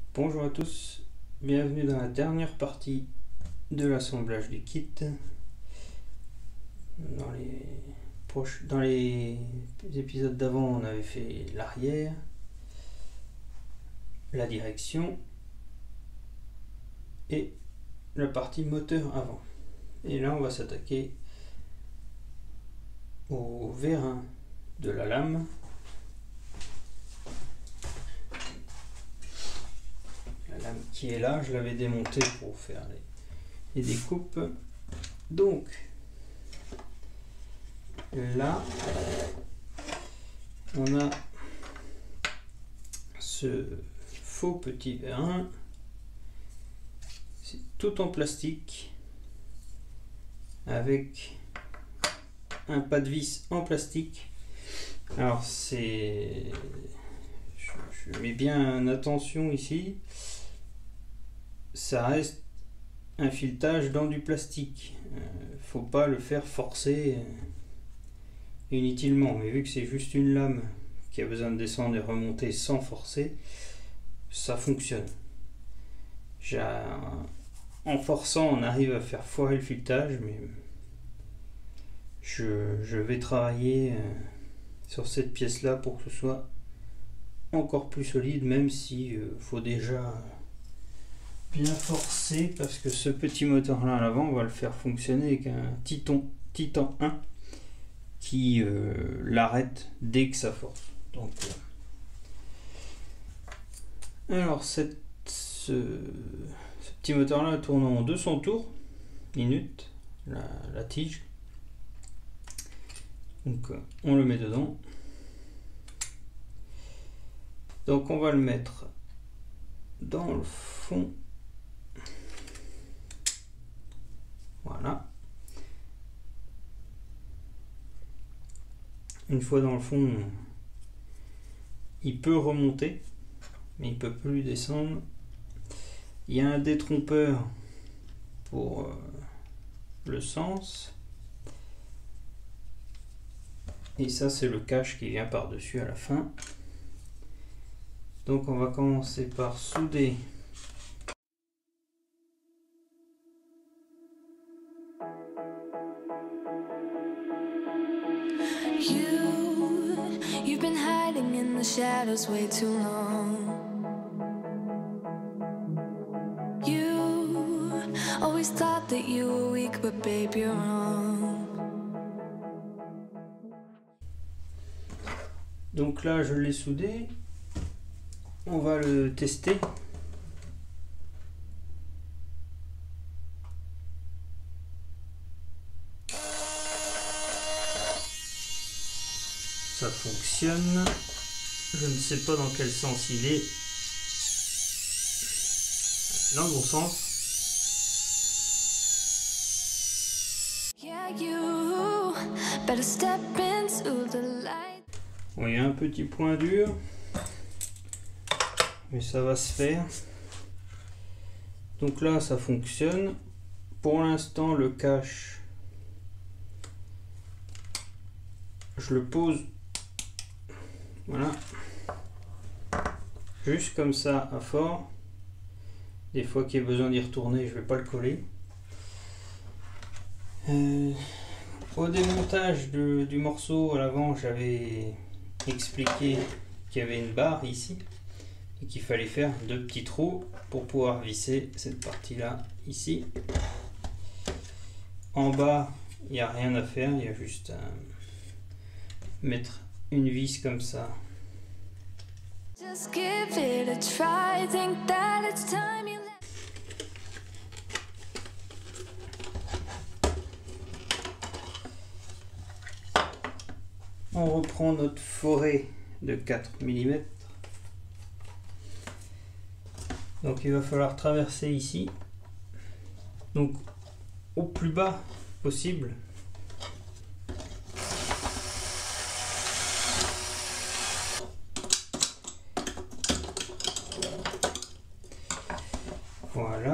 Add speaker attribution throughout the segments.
Speaker 1: Bonjour à tous, bienvenue dans la dernière partie de l'assemblage du kit. Dans les épisodes d'avant, on avait fait l'arrière, la direction et la partie moteur avant. Et là, on va s'attaquer au vérin de la lame. La lame qui est là, je l'avais démontée pour faire les découpes. Donc là, on a ce faux petit vérin. C'est tout en plastique avec un pas de vis en plastique. Alors je mets bien attention ici, ça reste un filetage dans du plastique, faut pas le faire forcer inutilement, mais vu que c'est juste une lame qui a besoin de descendre et remonter sans forcer, ça fonctionne. En forçant, on arrive à faire foirer le filetage, mais je vais travailler sur cette pièce là pour que ce soit encore plus solide, même si faut déjà bien forcer, parce que ce petit moteur là à l'avant, on va le faire fonctionner avec un Titan 1 qui l'arrête dès que ça force. Donc alors ce petit moteur là tourne en 200 tours minute, la tige. Donc on le met dedans. Donc on va le mettre dans le fond. Voilà. Une fois dans le fond, il peut remonter, mais il peut plus descendre. Il y a un détrompeur pour le sens. Et ça, c'est le cache qui vient par-dessus à la fin. Donc on va commencer par souder
Speaker 2: You've been hiding in the shadows way too long. You always thought that you were weak, but babe, you're wrong.
Speaker 1: Donc là, je l'ai soudé. On va le tester. Ça fonctionne. Je ne sais pas dans quel sens il est. Dans le bon sens. Bon, il y a un petit point dur, mais ça va se faire. Donc là, ça fonctionne. Pour l'instant, le cache, je le pose, voilà, juste comme ça à fort. Des fois qu'il y a besoin d'y retourner, je vais pas le coller. Au démontage du morceau à l'avant, j'avais expliqué qu'il y avait une barre ici et qu'il fallait faire 2 petits trous pour pouvoir visser cette partie là ici. En bas, il n'y a rien à faire, il y a juste à mettre une vis comme ça.
Speaker 2: Just give it a try, think that it's time you let...
Speaker 1: On reprend notre forêt de 4 mm. Donc il va falloir traverser ici. Donc au plus bas possible. Voilà.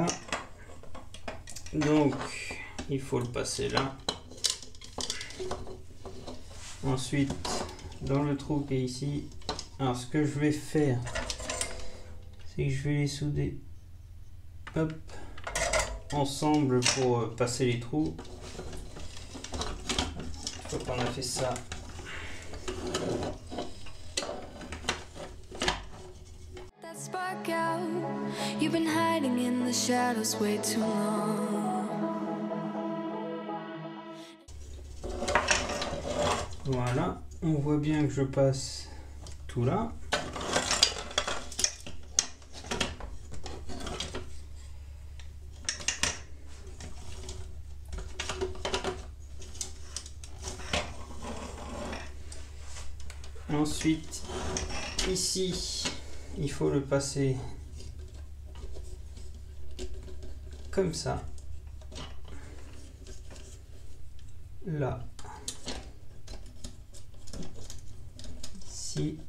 Speaker 1: Donc il faut le passer là. Ensuite, dans le trou qui est ici, alors ce que je vais faire, c'est que je vais les souder, hop, ensemble pour passer les trous. Une fois qu'on a fait ça,
Speaker 2: That spark out. You've been hiding in the shadows way too long.
Speaker 1: voilà, on voit bien que je passe tout là. Ensuite, ici, il faut le passer comme ça. Là. Ici.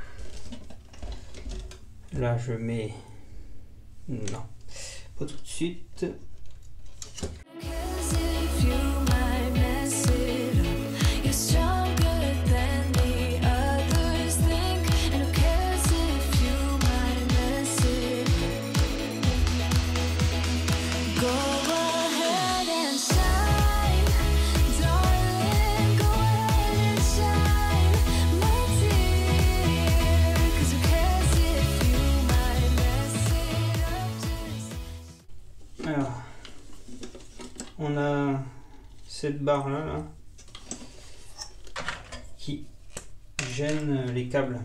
Speaker 1: Là, je mets... Non, pas tout de suite.
Speaker 2: 'Cause if you might mess it up, you're stronger than the others think. And who cares if you might mess it up? Go ahead and shine, darling. Go ahead and shine, my dear. 'Cause who cares if you might mess it up? Just
Speaker 1: Alors, on a cette barre là, qui gêne les câbles.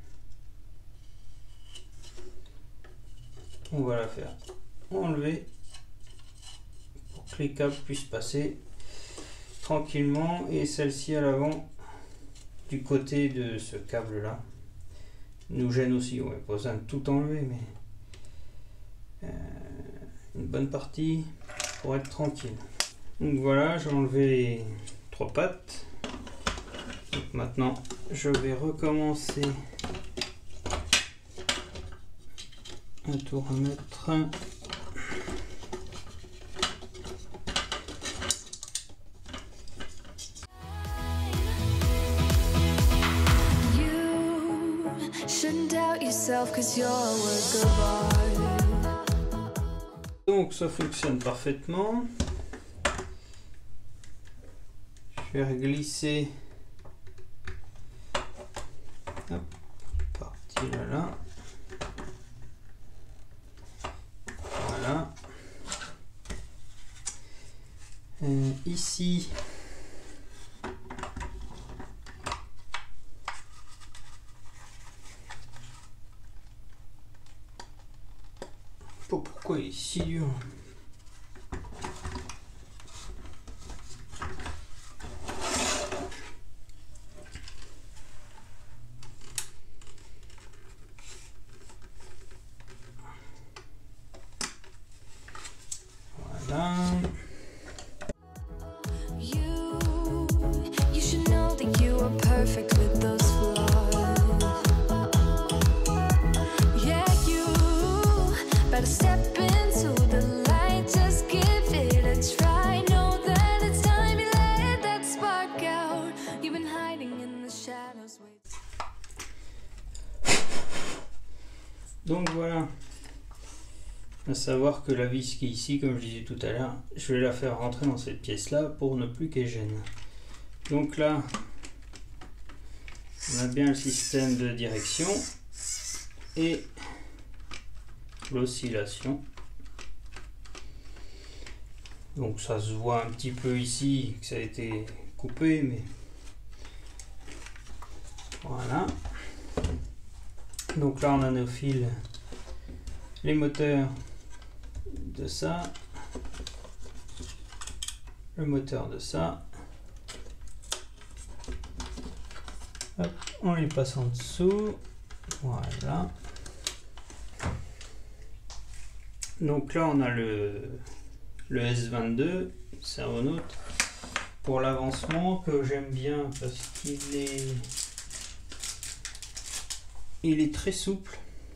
Speaker 1: On va la faire enlever pour que les câbles puissent passer tranquillement, et celle-ci à l'avant du côté de ce câble là nous gêne aussi. On n'a pas besoin de tout enlever, mais une bonne partie pour être tranquille. Donc voilà, j'ai enlevé les 3 pattes. Donc maintenant, je vais recommencer à tout remettre.
Speaker 2: You shouldn't doubt yourself 'cause you're a work of art.
Speaker 1: Donc ça fonctionne parfaitement. Je vais glisser. Hop, partie là. Voilà. Ici. Pourquoi il est si dur? Voilà.
Speaker 2: You should know that you are perfect with those flaws. Yeah, you better step into the light, just give it a try. Know that it's time you let that spark out. You've been hiding in the shadows.
Speaker 1: Donc voilà. À savoir que la vis qui est ici, comme je disais tout à l'heure, je vais la faire rentrer dans cette pièce là pour ne plus qu'elle gêne. Donc là, on a bien le système de direction et l'oscillation. Donc ça se voit un petit peu ici que ça a été coupé, mais voilà. Donc là on a nos fils, les moteurs de ça, le moteur de ça. Hop, on les passe en dessous. Voilà. Donc là on a le S22 Servonaut pour l'avancement, que j'aime bien parce qu'il est très souple.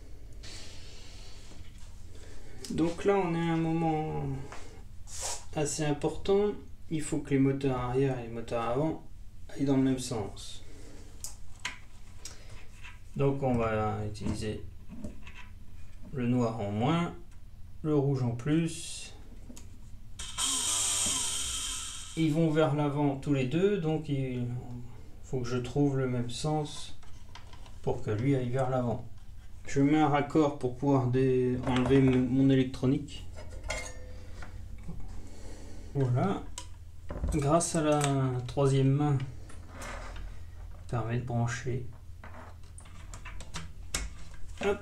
Speaker 1: Donc là on est à un moment assez important. Il faut que les moteurs arrière et les moteurs avant aillent dans le même sens. Donc on va utiliser le noir en moins, le rouge en plus. Ils vont vers l'avant tous les deux, donc il faut que je trouve le même sens pour que lui aille vers l'avant. Je mets un raccord pour pouvoir enlever mon électronique. Voilà. Grâce à la troisième main, ça permet de brancher. Hop.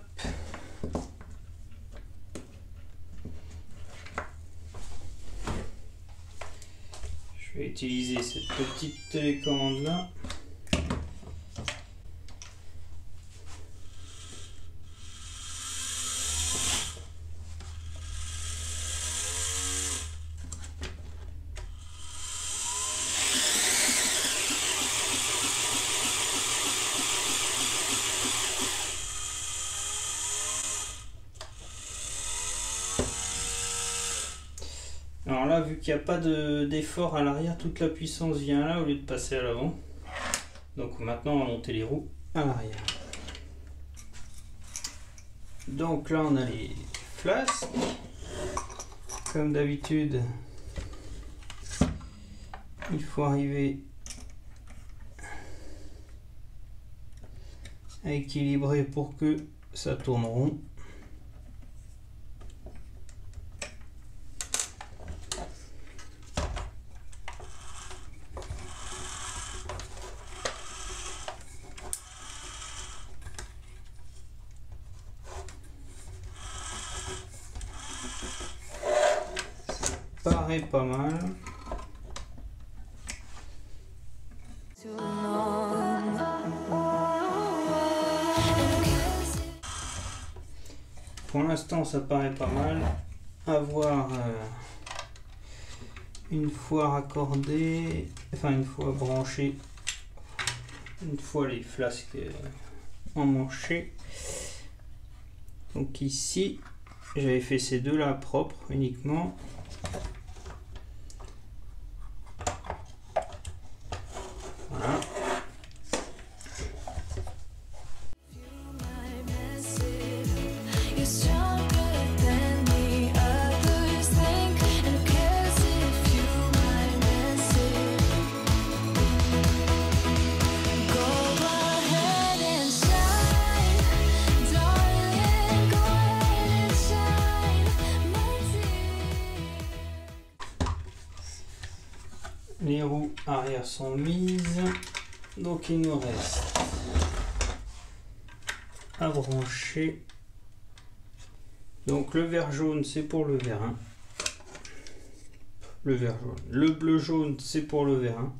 Speaker 1: Je vais utiliser cette petite télécommande là. Alors là, vu qu'il n'y a pas d'effort à l'arrière, toute la puissance vient là au lieu de passer à l'avant. Donc maintenant, on va monter les roues à l'arrière. Donc là, on a les flasques. Comme d'habitude, il faut arriver à équilibrer pour que ça tourne rond. Paraît pas mal. Pour l'instant, ça paraît pas mal. À voir une fois raccordé, enfin une fois branché, une fois les flasques emmanchées. Donc ici, j'avais fait ces deux là propres uniquement. Voilà. Les roues arrière sont mises, donc il nous reste à brancher. Donc le vert jaune c'est pour le vérin, le vert jaune, le bleu jaune c'est pour le vérin,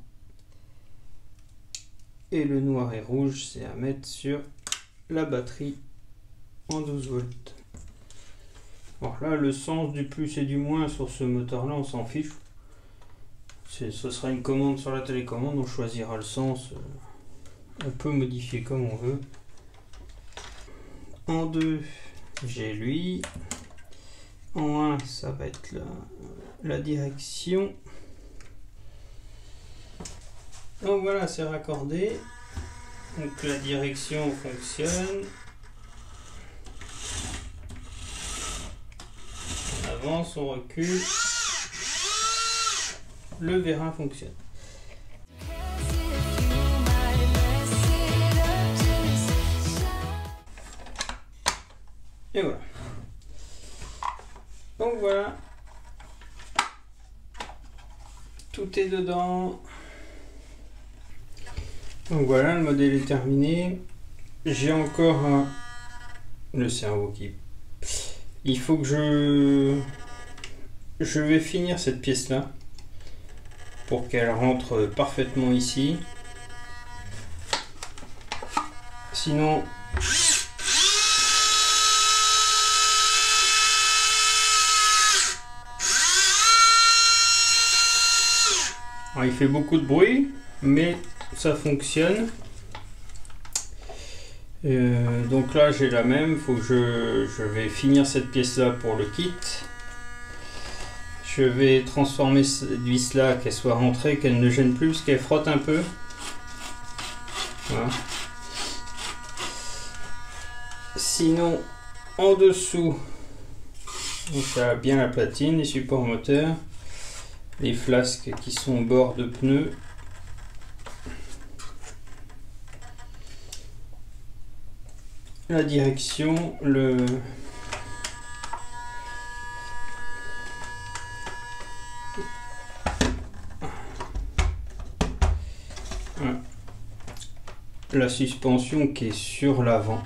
Speaker 1: et le noir et rouge c'est à mettre sur la batterie en 12 volts. Alors là, le sens du plus et du moins sur ce moteur là on s'en fiche. Ce sera une commande sur la télécommande, on choisira le sens, on peut modifier comme on veut. En 2, j'ai lui. En 1, ça va être la direction. Donc voilà, c'est raccordé. Donc la direction fonctionne. On avance, on recule. Le vérin fonctionne. Et voilà. Donc voilà. Tout est dedans. Donc voilà, le modèle est terminé. J'ai encore le cerveau qui... Il faut que je vais finir cette pièce là pour qu'elle rentre parfaitement ici. Sinon alors, il fait beaucoup de bruit mais ça fonctionne. Donc là j'ai la même, faut que je vais finir cette pièce là pour le kit. Je vais transformer cette vis là, qu'elle soit rentrée, qu'elle ne gêne plus, parce qu'elle frotte un peu. Voilà. Sinon, En dessous, donc il y a bien la platine, les supports moteurs, les flasques qui sont au bord de pneus, la direction, la suspension qui est sur l'avant.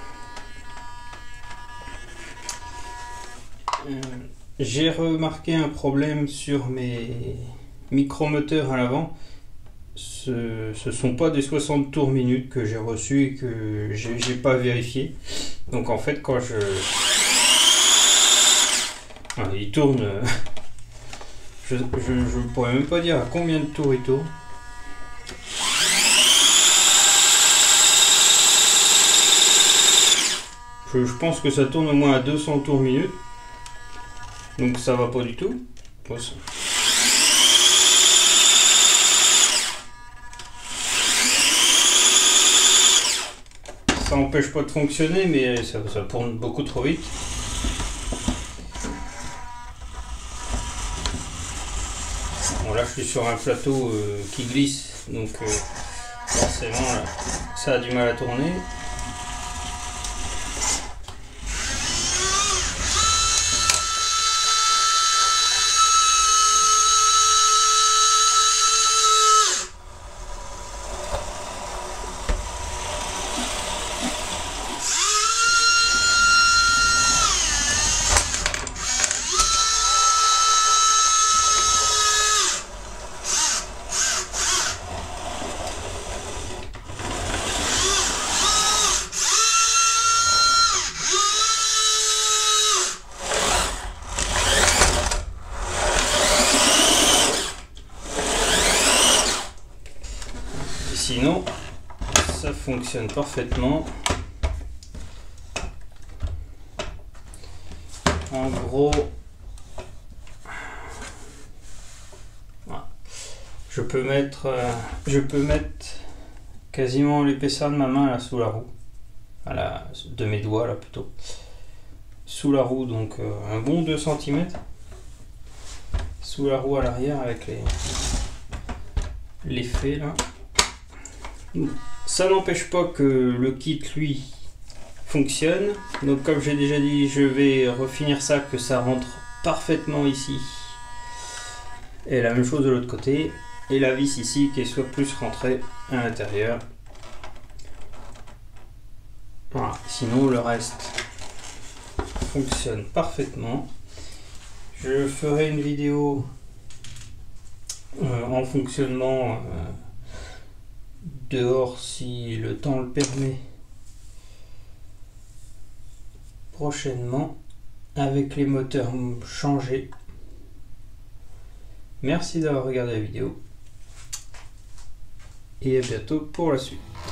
Speaker 1: J'ai remarqué un problème sur mes micromoteurs à l'avant. Ce sont pas des 60 tours minute que j'ai reçus et que j'ai pas vérifié. Donc en fait quand il tourne, je pourrais même pas dire à combien de tours il tourne. Je pense que ça tourne au moins à 200 tours minute. Donc ça va pas du tout. Ça n'empêche pas de fonctionner, mais ça tourne beaucoup trop vite. Bon là je suis sur un plateau qui glisse, donc forcément là, ça a du mal à tourner. Sinon, ça fonctionne parfaitement. En gros, voilà. Je peux mettre quasiment l'épaisseur de ma main là sous la roue, de mes doigts là plutôt, sous la roue, donc un bon 2 cm sous la roue à l'arrière avec l'effet là. Ça n'empêche pas que le kit lui fonctionne, donc comme j'ai déjà dit, je vais refinir ça, que ça rentre parfaitement ici, et la même chose de l'autre côté, et la vis ici qui soit plus rentrée à l'intérieur. Voilà. Sinon le reste fonctionne parfaitement. Je ferai une vidéo en fonctionnement dehors si le temps le permet prochainement, avec les moteurs changés. Merci d'avoir regardé la vidéo et à bientôt pour la suite.